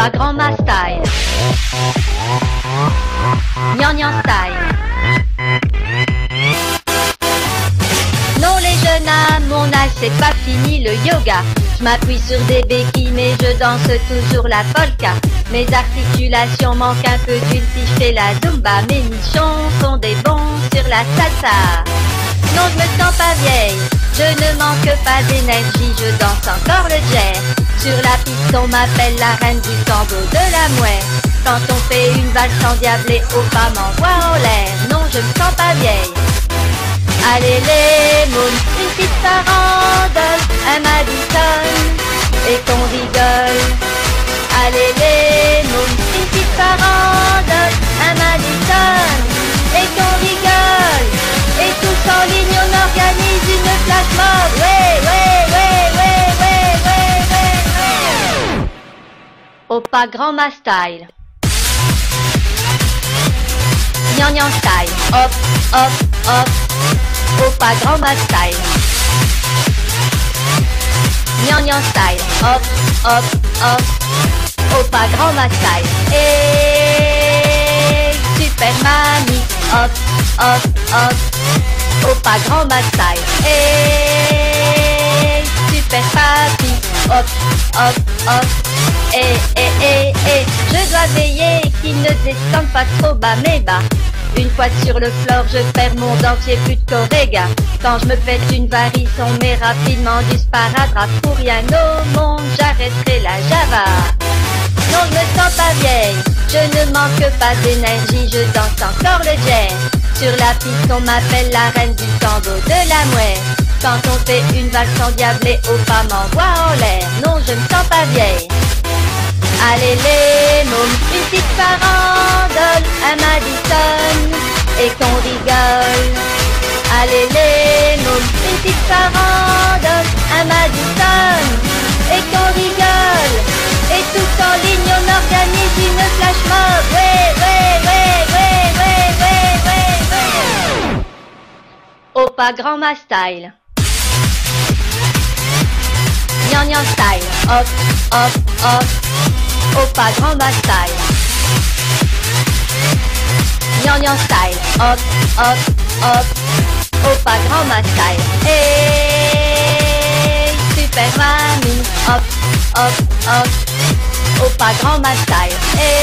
Oppa Grandma style. Gnangnan style. Non les jeunes à mon âge c'est pas fini le yoga. Je m'appuie sur des béquilles mais je danse toujours la polka. Mes articulations manquent un peu d'huile si je fais la zumba. Mes nichons sont des bons sur la salsa. Non je me sens pas vieille, je ne manque pas d'énergie. Je danse encore le jazz. Sur la piste on m'appelle la reine du tambour de la mouette. Quand on fait une valse endiablée, Oppa m'envoie en l'air. Non je me sens pas vieille. Allez les mômes, une petite farandole, un Madison, et qu'on rigole. Allez les mômes, une petite farandole, un Madison, et qu'on rigole. Et tous en ligne on organise une flash mob. Ouais, ouais, ouais, ouais, ouais, ouais, ouais, ouais. Oppa Grandma style. Gnangnan style. Hop, hop, hop. Oppa Grandma style. Gnangnan style. Hop, hop, hop. Oppa Grandma style. Hey, super mamie. Hop, hop, hop. Oppa Grandma style. Hey, super papi. Hop, hop, hop. Eh, eh, eh, eh. Je dois veiller qu'il ne descende pas trop bas mes bas. Une fois sur le floor, je perds mon dentier, plus de corréga. Quand je me pète une varice, on met rapidement du sparadrap. Pour rien au monde, j'arrêterai la java. Non, je me sens pas vieille, je ne manque pas d'énergie. Je danse encore le jazz. Sur la piste, on m'appelle la reine du tambour de la mouette. Quand on fait une valse endiablée, Oppa m'envoie en l'air. Non, je me sens pas vieille. Allez les mômes, une petite farandole, un Madison, et qu'on rigole. Allez les mômes, une petite farandole, un Madison, et qu'on rigole. Et tous en ligne on organise une flash mob. Ouais, ouais, ouais, ouais, ouais, ouais, ouais, ouais. Oppa Grandma style. Gnangnan style. Hop, hop, hop. Oppa Grandma style. Gnangnan style. Hop, hop, hop. Oppa Grandma style. Hey, super mamie. Hop, hop, hop. Oppa Grandma style.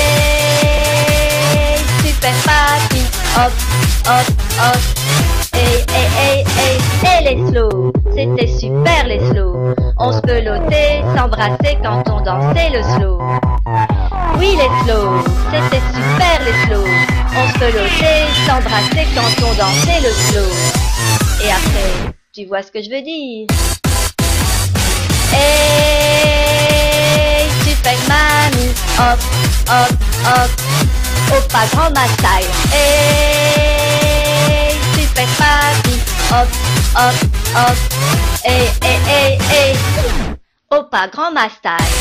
Hey, super papi. Hop, hop, hop. Hey, hey, hey, hey. Et les slow, c'était super les slow. On se pelotait, s'embrassait quand on dansait le slow. Oui les slow, c'était super les slow. On se pelotait, s'embrassait quand on dansait le slow. Et après, tu vois ce que je veux dire. Hey, super mamie, hop, hop, hop. Oppa Grandma style. Hey, super papi, hop, hop, hop. Hey, hey, hey, hey. Oppa Grandma style.